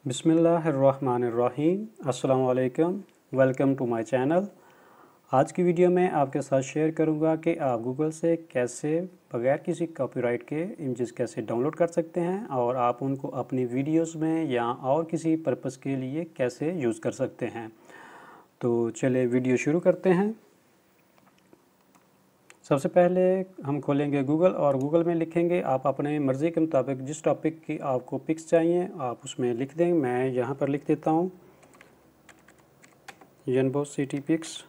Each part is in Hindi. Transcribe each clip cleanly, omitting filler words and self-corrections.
बिस्मिल्लाहिर्रहमानिर्रहीम। अस्सलाम वालेकुम। Welcome to my channel. आज की वीडियो में आपके साथ शेयर करूंगा कि आप गूगल से कैसे बगैर किसी कॉपीराइट के इमेजेस कैसे डाउनलोड कर सकते हैं और आप उनको अपनी वीडियोस में या और किसी पर्पस के लिए कैसे यूज़ कर सकते हैं। तो चलिए वीडियो शुरू करते हैं। सबसे पहले हम खोलेंगे गूगल और गूगल में लिखेंगे आप अपने मर्ज़ी के मुताबिक जिस टॉपिक की आपको पिक्स चाहिए आप उसमें लिख दें। मैं यहाँ पर लिख देता हूँ यनबो सिटी पिक्स।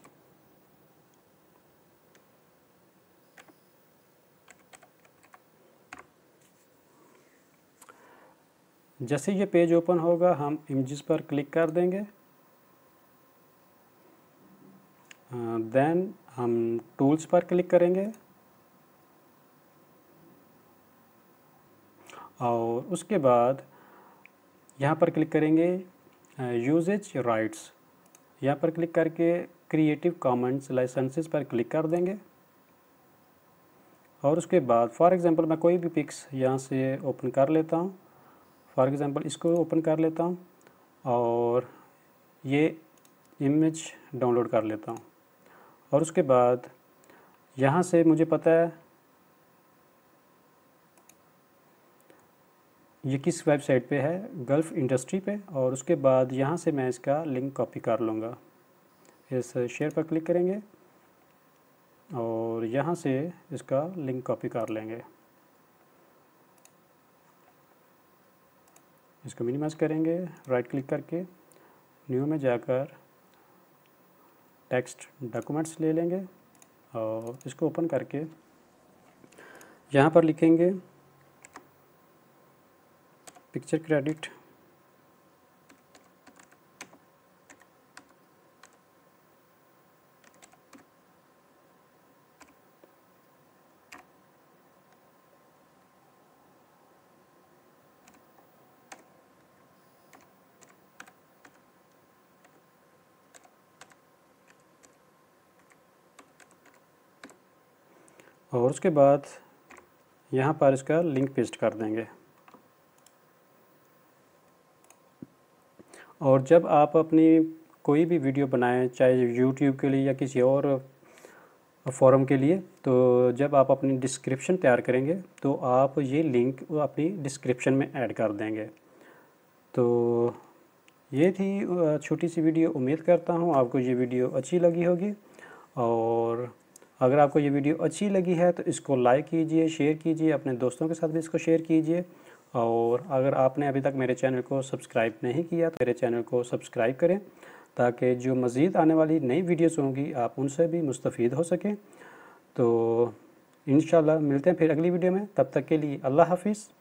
जैसे ये पेज ओपन होगा हम इमेजेस पर क्लिक कर देंगे। देन हम टूल्स पर क्लिक करेंगे और उसके बाद यहाँ पर क्लिक करेंगे यूजेज राइट्स। यहाँ पर क्लिक करके क्रिएटिव कॉमन्स लाइसेंसेस पर क्लिक कर देंगे और उसके बाद फॉर एग्ज़ाम्पल मैं कोई भी पिक्स यहाँ से ओपन कर लेता हूँ। फॉर एग्ज़ाम्पल इसको ओपन कर लेता हूँ और ये इमेज डाउनलोड कर लेता हूँ और उसके बाद यहाँ से मुझे पता है ये किस वेबसाइट पे है, गल्फ़ इंडस्ट्री पे। और उसके बाद यहाँ से मैं इसका लिंक कॉपी कर लूँगा। इस शेयर पर क्लिक करेंगे और यहाँ से इसका लिंक कॉपी कर लेंगे। इसको मिनिमाइज़ करेंगे, राइट क्लिक करके न्यू में जाकर टेक्स्ट डॉक्यूमेंट्स ले लेंगे और इसको ओपन करके यहाँ पर लिखेंगे पिक्चर क्रेडिट। और उसके बाद यहाँ पर इसका लिंक पेस्ट कर देंगे। और जब आप अपनी कोई भी वीडियो बनाएं, चाहे यूट्यूब के लिए या किसी और फोरम के लिए, तो जब आप अपनी डिस्क्रिप्शन तैयार करेंगे तो आप ये लिंक अपनी डिस्क्रिप्शन में ऐड कर देंगे। तो ये थी छोटी सी वीडियो। उम्मीद करता हूँ आपको ये वीडियो अच्छी लगी होगी और अगर आपको ये वीडियो अच्छी लगी है तो इसको लाइक कीजिए, शेयर कीजिए, अपने दोस्तों के साथ भी इसको शेयर कीजिए। और अगर आपने अभी तक मेरे चैनल को सब्सक्राइब नहीं किया तो मेरे चैनल को सब्सक्राइब करें ताकि जो मज़ीद आने वाली नई वीडियोस होंगी आप उनसे भी मुस्तफ़ीद हो सकें। तो इंशाल्लाह मिलते हैं फिर अगली वीडियो में। तब तक के लिए अल्लाह हाफ़िज़।